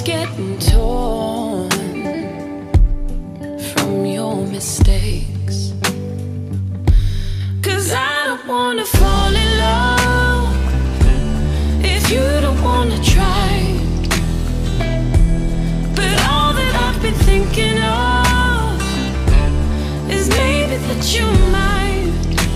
getting torn from your mistakes. 'Cause I don't wanna fall in love if you don't wanna try. But all that I've been thinking of is maybe that you might.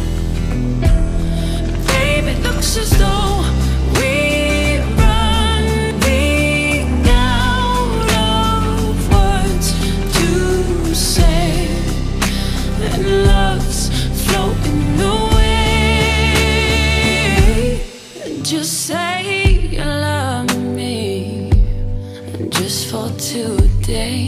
Babe, it looks as though we're running out of words to say, and love's floating away. Just say you love me, and just for today,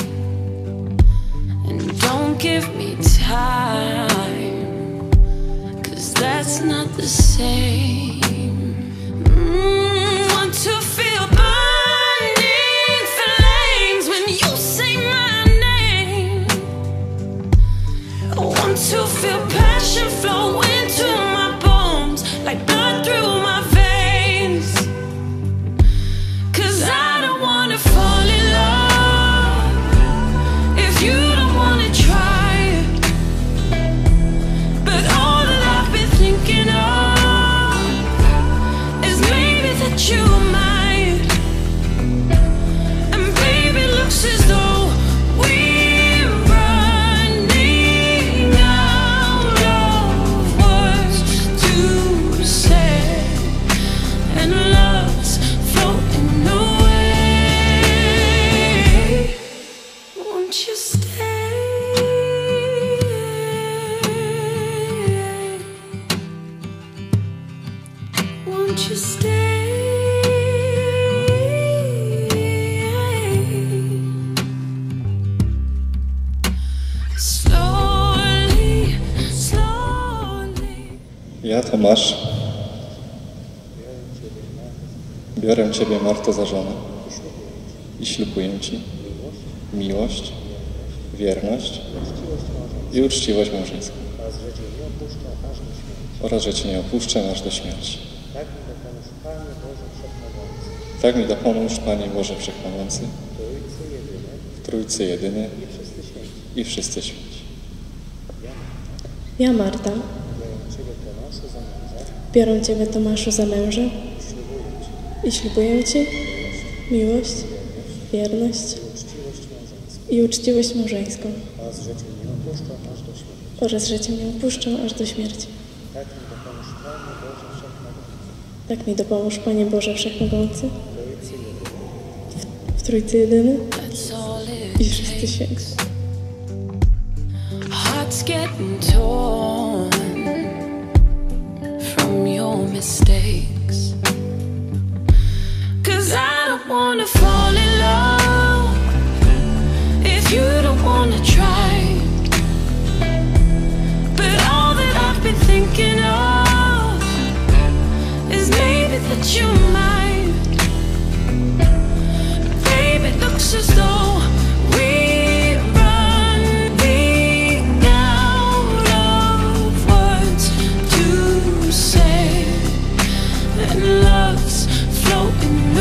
and don't give me time, 'cause that's not the same. Want to feel burning flames when you say my name. I want to feel passion flow into my bones, like blood through my veins. 'Cause I don't wanna fall in love if you don't wanna try. But all that I've been thinking of is maybe that you might. And baby, it looks as though we're running out of words to say, and love's floating away. Won't you stay? Won't you stay? Slowly, slowly. Ja, Tomasz, biorę Ciebie, Marto, za żonę i ślubuję Ci miłość, wierność i uczciwość małżeńską oraz, że Cię nie opuszczę aż do śmierci. Tak mi dopomóż, Panie Boże Wszechmogący, w Trójcy Jedyny i wszyscy święci. Ja, Marta, biorę Ciebie, Tomaszu, za męża i ślubuję Ci miłość, wierność i uczciwość małżeńską oraz, że Cię nie opuszczę aż do śmierci. Tak mi dopomóż, Panie Boże Wszechmogący, w Trójcy Jedyny i wszyscy święci. Hearts getting torn from your mistakes. 'Cause I don't wanna fall in love if you don't wanna try. But all that I've been thinking of is maybe that you might. Babe, it looks as though we're running out of words to say, and love's floating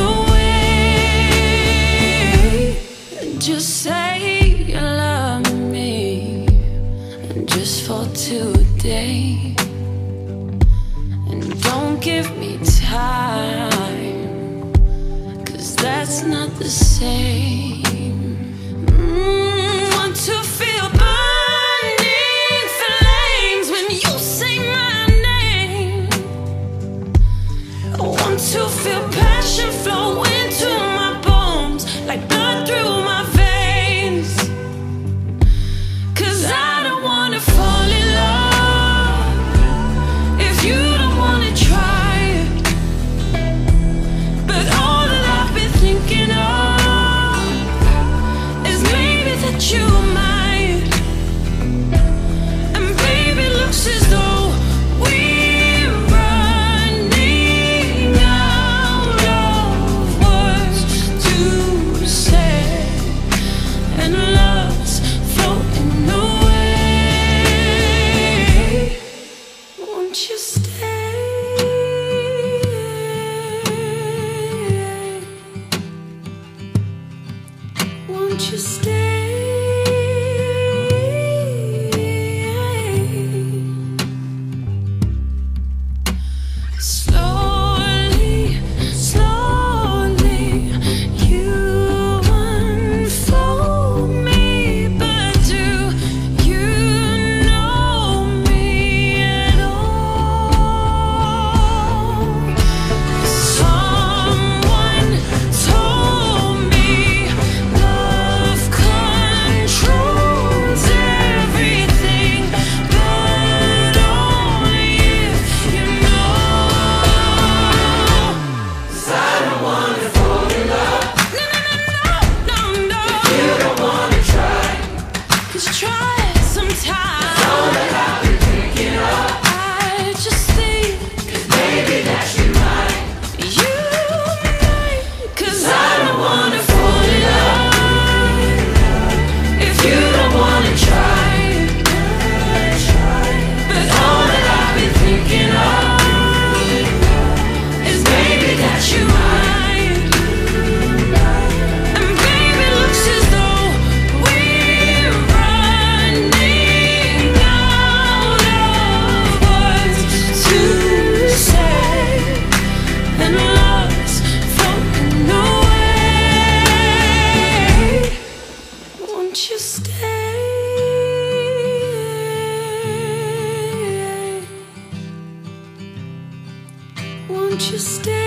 away. Just say you love me, and just for today, and don't give me time, 'cause that's not the same. Want to feel burning flames when you say my name. I want to feel passion flow into my bones, like blood through my veins. 'Cause I don't wanna fall in love if you don't wanna try. But all that I've been thinking of is maybe that you might. And baby, it looks as though we're running out of words Won't you stay? Slowly, slowly, you unfold me, but do you know me at all? Someone told me love controls everything, but only if you know. 'Cause I don't wanna fall in love. No, no, no, no. If you don't wanna try, 'cause try sometimes. All that I've been thinking of, I just think, 'cause maybe that you might. You might, 'cause I don't wanna fall in love. If you don't wanna try, but all that I've been thinking of is maybe that you might. And baby, looks as though we're running out of words to say, and love's floating away. Won't you stay? Won't you stay?